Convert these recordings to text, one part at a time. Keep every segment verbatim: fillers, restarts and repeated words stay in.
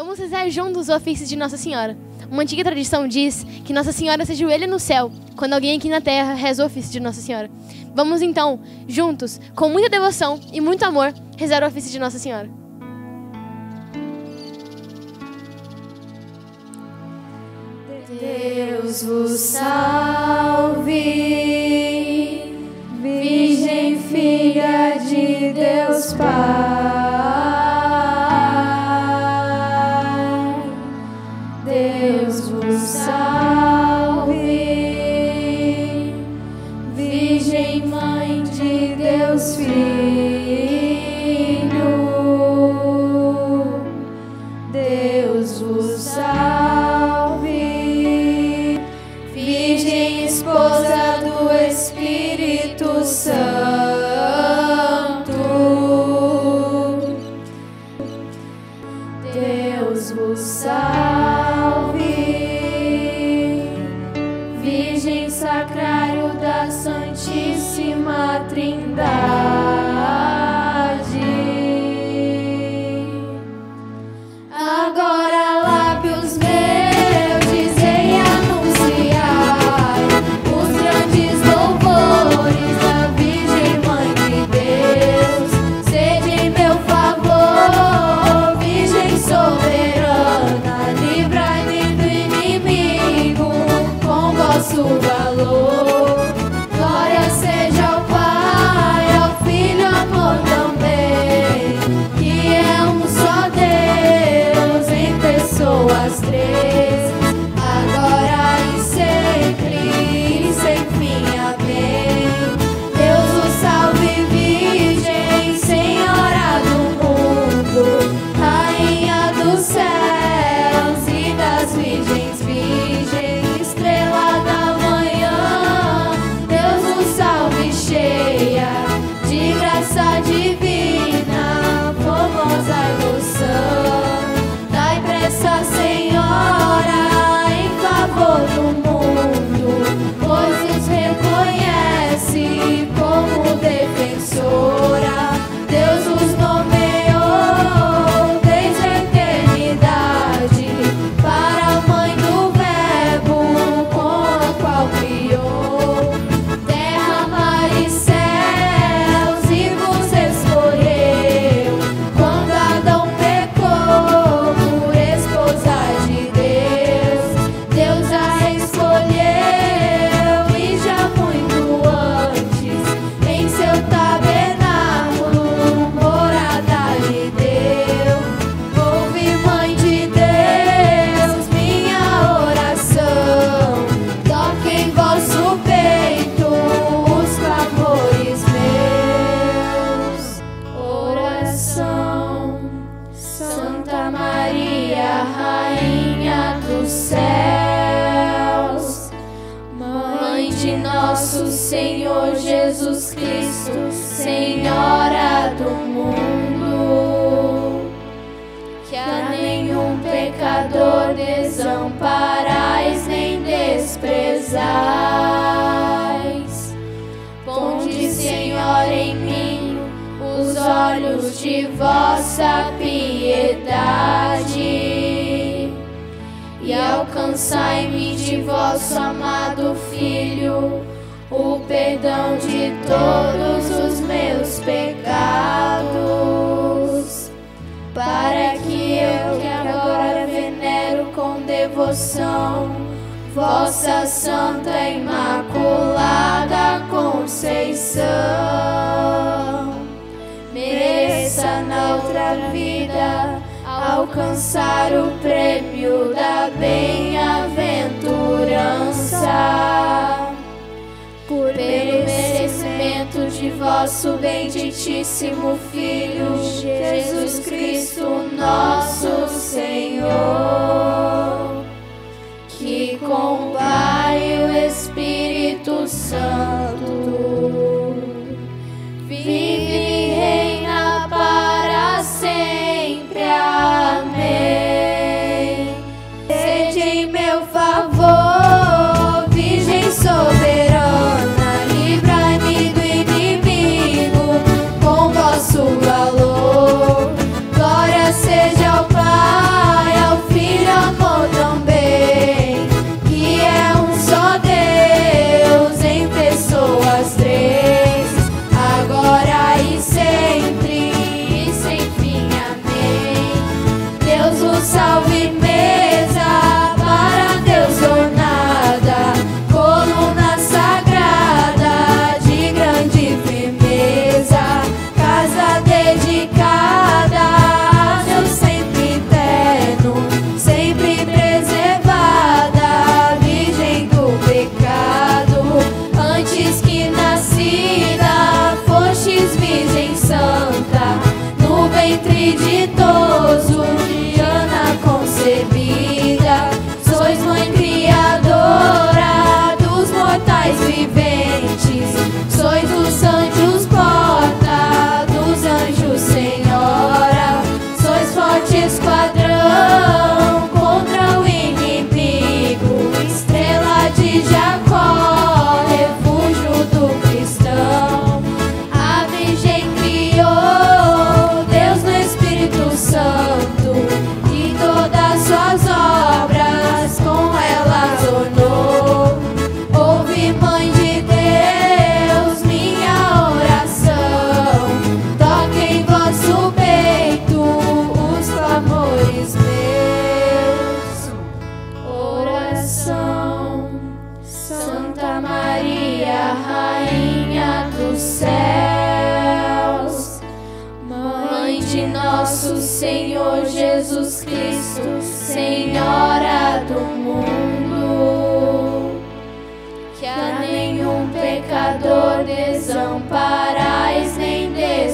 Vamos rezar juntos o ofício de Nossa Senhora. Uma antiga tradição diz que Nossa Senhora se ajoelha no céu quando alguém aqui na terra reza o ofício de Nossa Senhora. Vamos então, juntos, com muita devoção e muito amor, rezar o ofício de Nossa Senhora. Deus vos salve, Virgem Filha de Deus Pai. Deus vos salve, Virgem Mãe de Deus Filho. Deus vos salve, Virgem Esposa do Espírito Santo. Deus vos salve, Virgem Sacrário da Santíssima Trindade. Agora lábios meus dizem anunciar os grandes louvores da Virgem Mãe de Deus. Sede em meu favor, Virgem soberana, livrai-me do inimigo com vosso valor. Glória seja ao Pai, ao Filho, amor também, que é um só Deus em pessoas três, agora e sempre, e sem fim. Amém. Deus o salve, Virgem, Senhora do mundo, Rainha dos céus e das virgens, Virgem, estrela da manhã. Deus o salve, cheia de graça divina, formosa ilusão. Dai pressa, Senhora, em favor do mundo, pois os reconhece como defensora. Deus os nomeou desde a eternidade para a Mãe do Verbo, com a qual criou terra, mar e céus, e vos escolheu quando Adão pecou por esposa de Deus. Deus a escolheu e já muito antes em seu tabernáculo morada lhe deu. Ouve, Mãe de Deus, minha oração, toque em vosso peito os clamores meus. Oração. Santa Maria, Rainha dos céus, Mãe de nosso Senhor Jesus Cristo, Senhora do mundo, que a nenhum pecador desamparais nem desprezais. Ponde, Senhor, em mim os olhos de vossa piedade e alcançai-me de vosso amado Filho o perdão de todos os meus pecados, para que eu, que agora venero com devoção vossa Santa Imaculada Conceição, mereça na outra vida alcançar o prêmio da bem-aventurança. Por pelo merecimento de vosso benditíssimo Filho, Jesus Cristo, nosso Senhor, que com o Pai e o Espírito Santo vive e reina para sempre. Amém. Sede em meu favor, Virgem soberana, livrai-me do inimigo com vosso valor. Glória seja e ditoso, Diana concebida, sois mãe criadora dos mortais viventes, sois os anjos porta, dos anjos senhora, sois forte esquadrão contra o inimigo, estrela de Jacó, refúgio do cristão. A Virgem criou Deus no Espírito Santo, e todas suas obras com ela adornou. Ouve, Mãe de Deus, minha oração, toque em vosso peito os clamores meus. Oração. Santa Maria, Rainha dos céus, Mãe de nosso Senhor Jesus Cristo, Senhora do mundo, que a nenhum pecador desamparais nem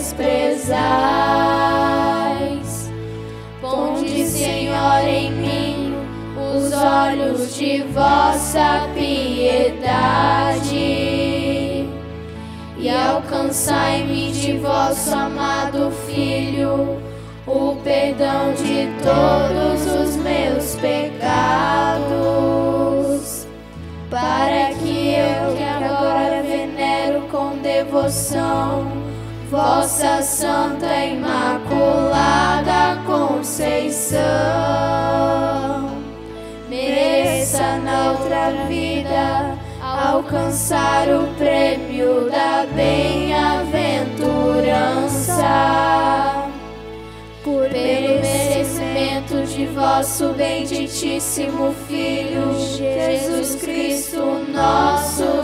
desprezais. Ponde, Senhor, em mim os olhos de vossa piedade e alcançai-me de vosso amado Filho o perdão de todos os meus pecados, para que eu, que agora venero com devoção vossa Santa Imaculada Conceição, mereça na outra vida alcançar o prêmio da bem-aventurança. Por pelo merecimento de vosso benditíssimo Filho, Jesus Cristo, nosso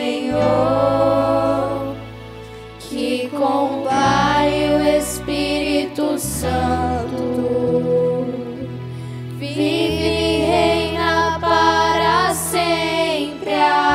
Senhor, que com o Pai e o Espírito Santo vive e reina para sempre.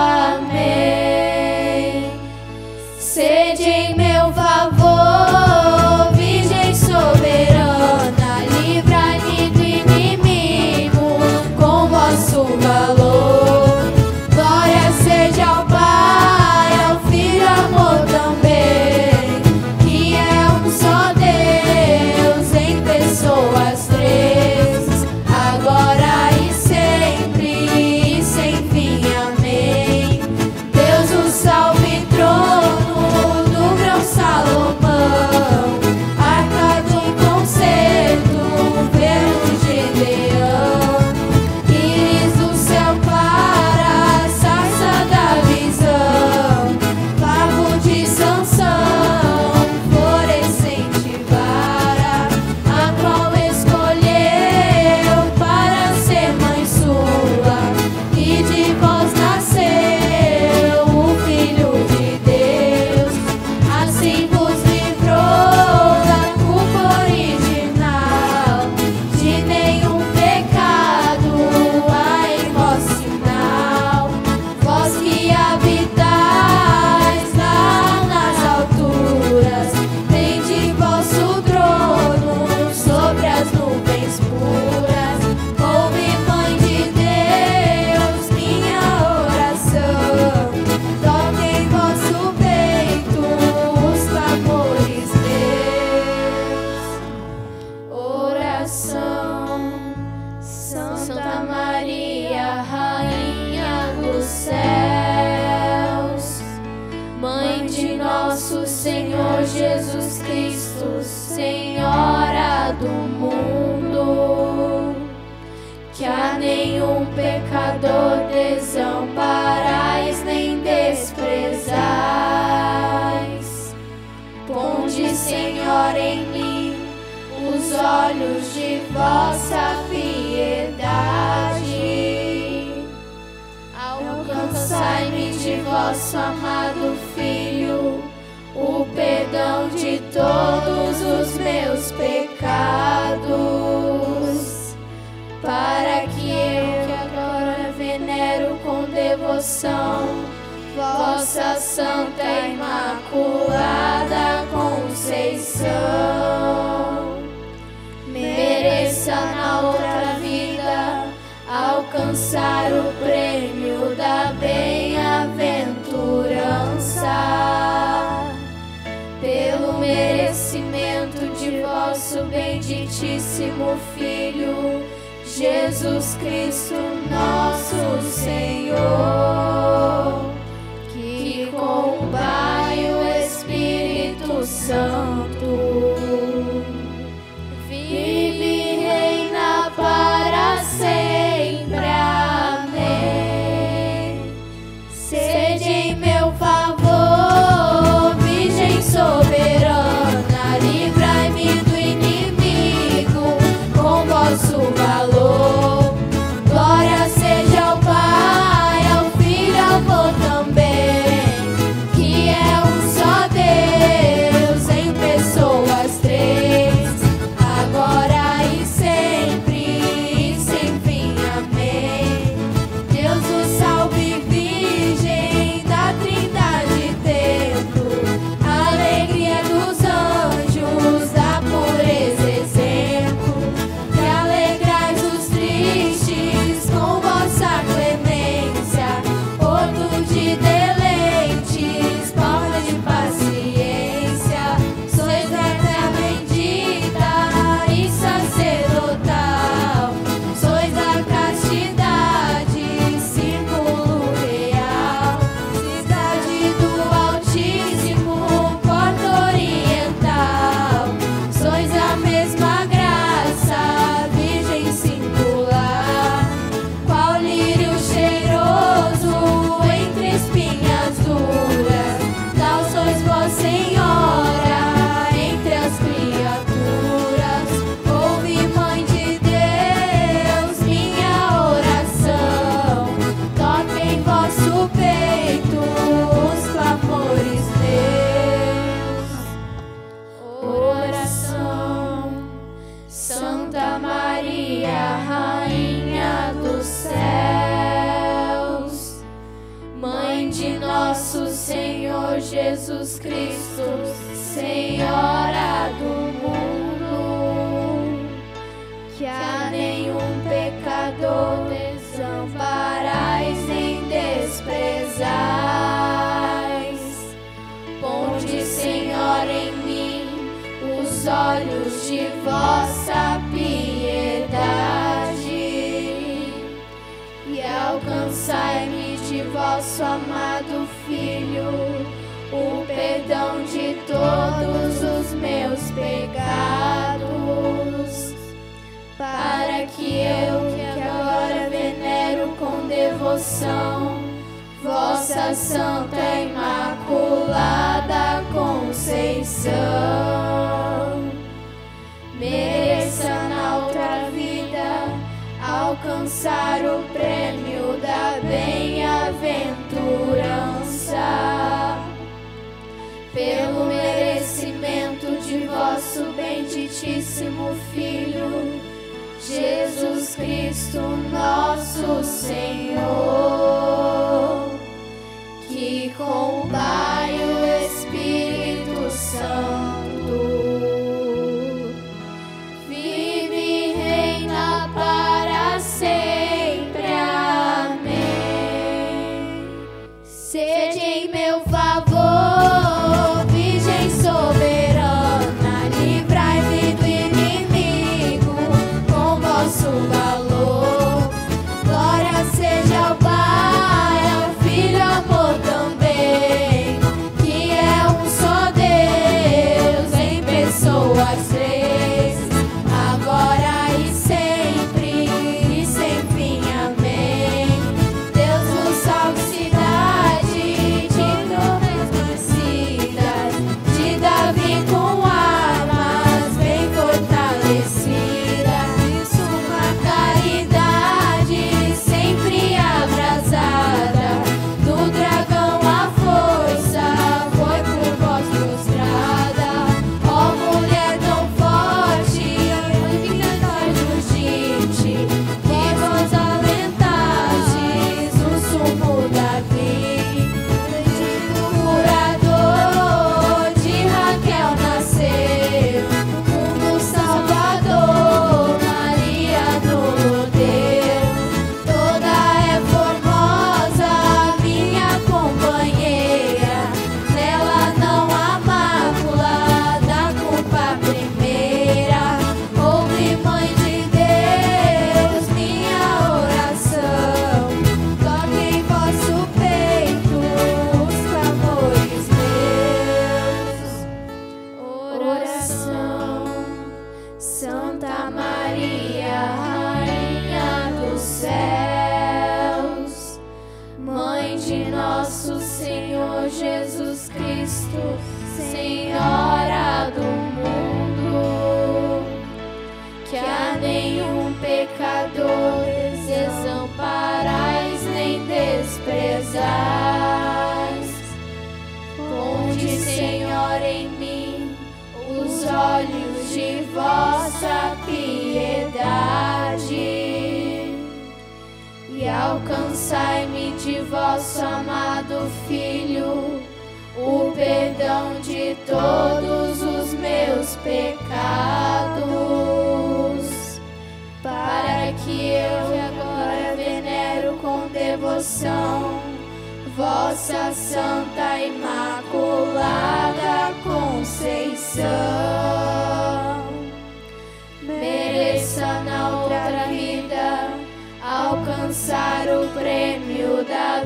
Amém. Sede em meu favor, Virgem soberana, livrai-me do inimigo com vosso valor. Glória seja ao Pai, ao Filho, amor também, que é um só Deus em pessoas três, agora e sempre e sem fim. Amém. Deus o salve, trono do grão Salomão, arca do concerto, velo de leão, íris do céu clara, sarça da visão, favo de Sansão, florescente vara, a qual escolheu para ser mãe sua, e de vós nasceu o Filho de Deus, assim vos livrou da culpa original, de nenhum pecado há em vós sinal. Vós que habitais lá nas alturas, tende vosso trono sobre as nuvens puras. Ouve, Mãe de Deus, minha oração, toque em vosso peito os clamores meus. Oração. Santa Maria, Rainha dos céus, Mãe de nosso Senhor Jesus Cristo, Senhora do mundo, que a nenhum pecador desamparais nem desprezais. Ponde, Senhor, em mim os olhos de vossa piedade, alcançai-me de vosso amado Filho o perdão de todos os meus pecados, para que eu, que agora venero com devoção vossa Santa Imaculada Conceição, alcançar o prêmio da bem-aventurança. Pelo merecimento de vosso benditíssimo Filho, Jesus Cristo, nosso Senhor, que com o Pai e o Espírito Santo vive e reina para sempre. Amém. Sede em meu favor, Virgem soberana, livrai-me do inimigo com vosso valor. Glória seja ao Pai, ao Filho e ao Vô também, que é um só Deus em pessoas três, agora e sempre, e sem fim. Amém. Deus o salve, Virgem da Trindade templo, alegria dos anjos, da pureza exemplo, que alegrais os tristes com vossa clemência, porto de deleites, porta de paciência, sois terra bendita e sacerdotal, sois a castidade, símbolo real, cidade do Altíssimo, porta oriental, sois a mesma graça, Virgem singular, qual lírio cheiroso entre espinhas duras, tal sois vós, Senhora, entre as criaturas. Ouve, Mãe de Deus, minha oração, toque em vosso peito os clamores meus. Oração. Santa Maria, Rainha dos céus, Mãe de nosso Senhor Jesus Cristo, Senhora do mundo, que a nenhum pecador desamparais nem desprezais. Ponde, Senhor, em mim os olhos de vossa piedade e alcançai-me de vosso amado Filho o perdão de todos os meus pecados, para que eu, que agora venero com devoção vossa Santa Imaculada Conceição, mereça na outra vida alcançar o prêmio da bem-aventurança. Pelo merecimento de vosso benditíssimo Filho, Jesus Cristo, nosso Senhor, que com o Pai e o Espírito Santo vive e reina para sempre. Amém. Sede em meu favor, Virgem soberana, livrai-me do inimigo com vosso valor. Glória seja ao Pai, ao Filho e ao Vô também, que é piedade e alcançai-me de vosso amado Filho o perdão de todos os meus pecados, para que eu agora venero com devoção vossa Santa Imaculada Conceição, mereça na outra vida alcançar o prêmio da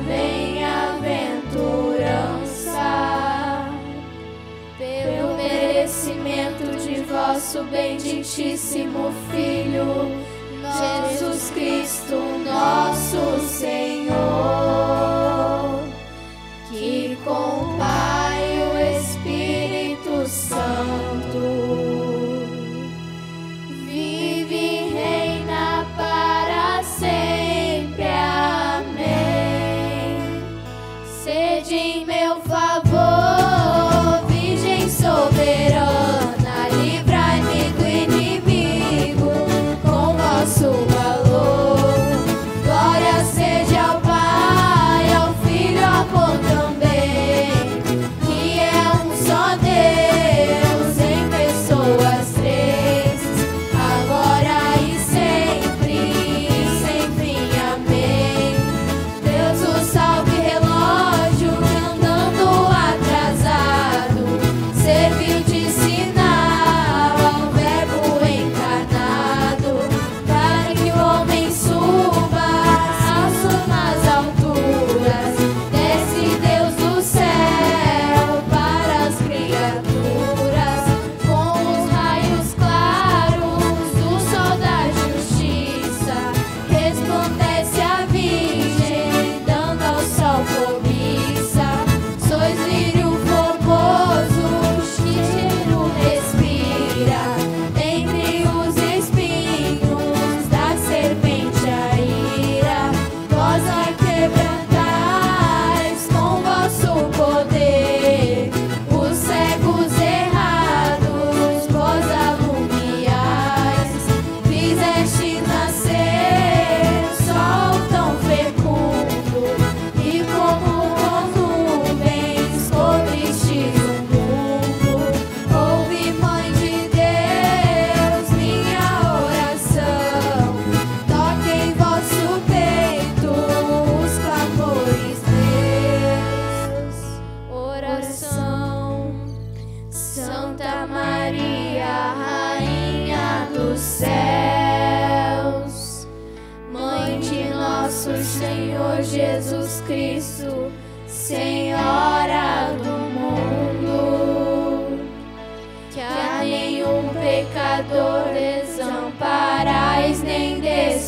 bem-aventurança, pelo merecimento de vosso benditíssimo Filho, Jesus Cristo, nosso Senhor, que com o Pai e o Espírito Santo vive e reina para sempre. Amém. Sede em meu favor, Virgem soberana, livrai-me do inimigo com vosso valor. Glória seja ao Pai, ao Filho, ao amor também, que é um só Deus em pessoas três, agora e sempre, e sem fim. Amém. Deus o salve, relógio que andando atrasado serviu de sinal ao Verbo encarnado, para que o homem suba às sumas alturas. Desce Deus do céu para as criaturas, com os raios claros do sol da justiça. Resplandece a Virgem, dando ao sol cobiça. Sois lírio formoso, que cheiro respira entre os espinhos da serpente a ira. Vós a quebrantais com vosso poder os cegos errados, vós alumiais. Fizeste nascer sol tão fecundo, e como com nuvens cobristes o mundo. Ouve, Mãe de Deus, minha oração, toque em vosso peito os clamores meus. Oração. Santa Maria, Rainha dos céus, Mãe de nosso Senhor Jesus Cristo, Senhora do mundo, que a nenhum pecador desamparais nem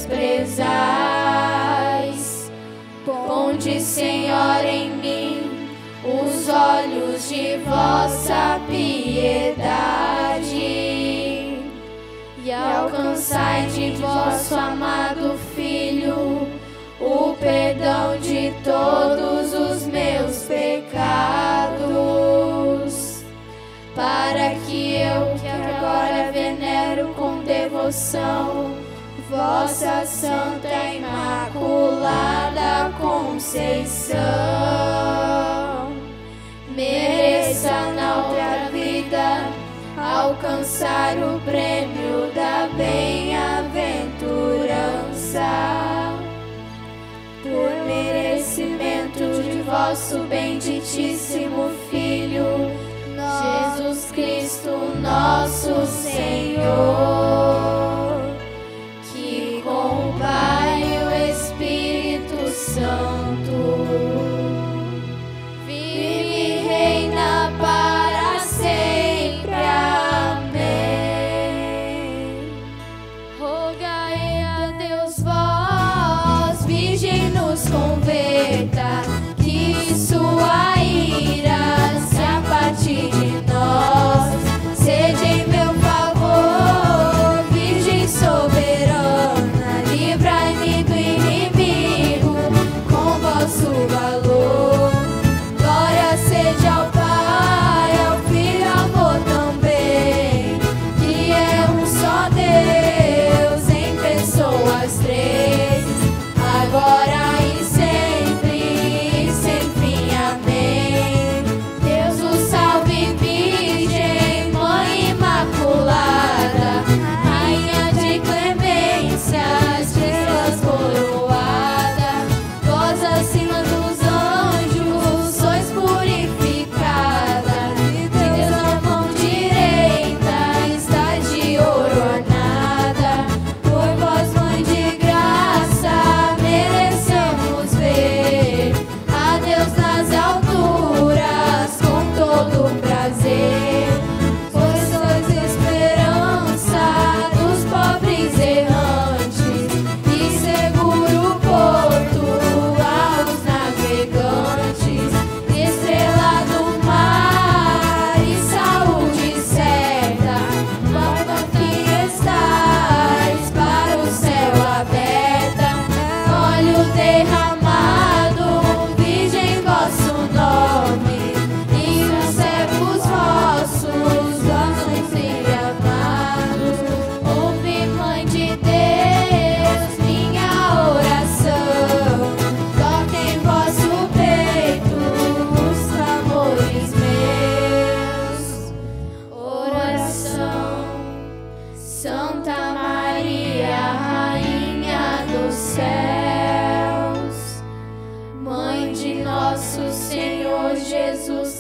desprezais. Ponde, Senhor, em mim os olhos de vossa piedade e alcançai de vosso amado Filho o perdão de todos os meus pecados, para que eu, que agora venero com devoção vossa Santa Imaculada Conceição, mereça na outra vida alcançar o prêmio da bem-aventurança, por merecimento de vosso benditíssimo Filho, Jesus Cristo, nosso Senhor, que com o Pai e o Espírito Santo vive e reina para sempre. Amém. Rogai a Deus, vós, Virgem, nos converta, que sua ira se aparte de nós. Sede em meu favor,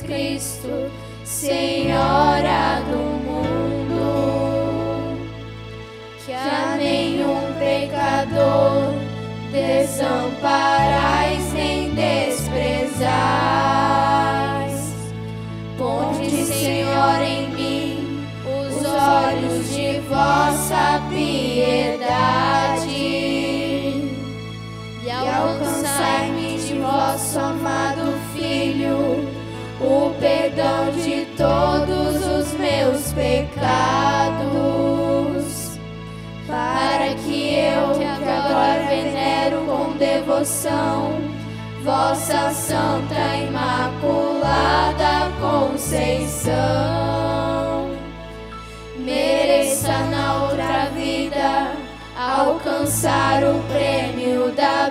Cristo, Senhora do mundo, que a nenhum pecador desamparais nem desprezais. Ponde, Senhor, em mim os olhos de vossa piedade e alcançai-me de vosso amado Filho o perdão de todos os meus pecados, para que eu, que agora venero com devoção vossa Santa Imaculada Conceição, mereça na outra vida alcançar o prêmio da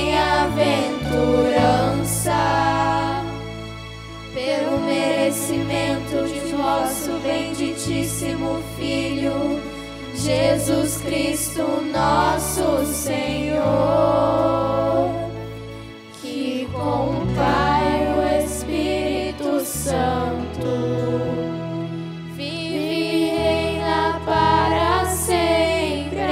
bem-aventurança, pelo merecimento de vosso benditíssimo Filho, Jesus Cristo, nosso Senhor, que com o Pai e o Espírito Santo vive e reina para sempre.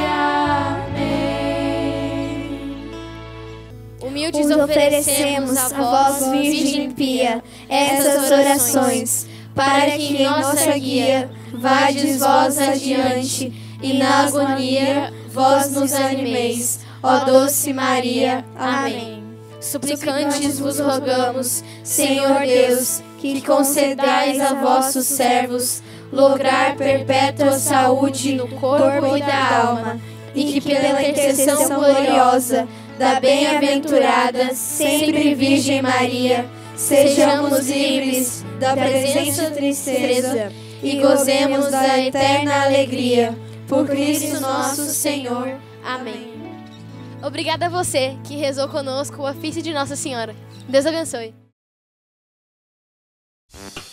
Amém. Humildes Os oferecemos a vós, Virgem Pia, essas orações, para que em nossa guia vades vós adiante e na agonia vós nos animeis, ó doce Maria. Amém. suplicantes vos rogamos, Senhor Deus, que concedais a vossos servos lograr perpétua saúde no corpo e da alma, e que pela intercessão gloriosa da bem-aventurada sempre Virgem Maria, sejamos livres da presença e tristeza e gozemos da eterna alegria. Por Cristo nosso Senhor. Amém. Obrigada a você que rezou conosco o ofício de Nossa Senhora. Deus abençoe.